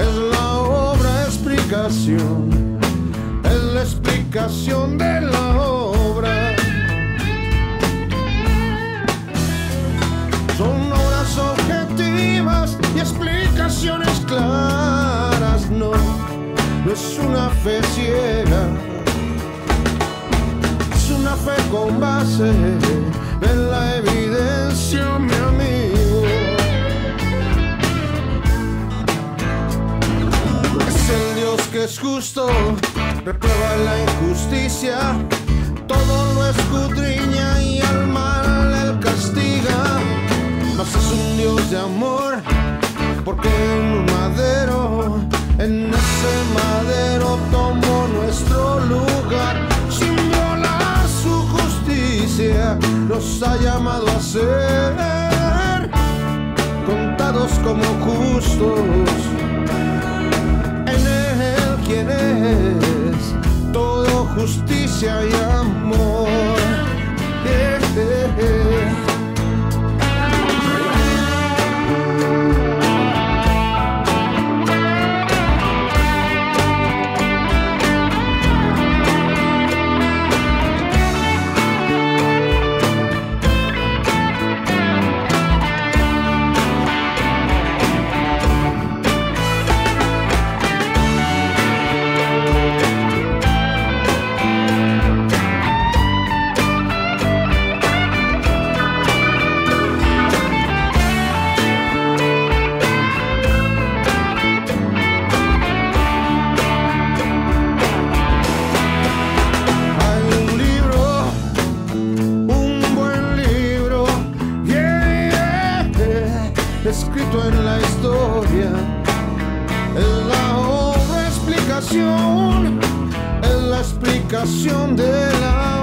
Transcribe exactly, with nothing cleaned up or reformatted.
es la obra explicación, es la explicación de la obra. Son obras objetivas y explicaciones claras, no, no es una fe ciega, es una fe con base en la evidencia, mi amigo. Es el Dios que es justo, reprueba la injusticia, todo lo escudriña y al mal él castiga. Mas es un Dios de amor, porque en un madero, en ese madero tomó nuestro lugar. Sin violar su justicia, nos ha llamado a ser contados como justos. En Él, quien es todo justicia y amor. Yeah, yeah, yeah. Escrito en la historia, es la obra explicación, es la explicación de la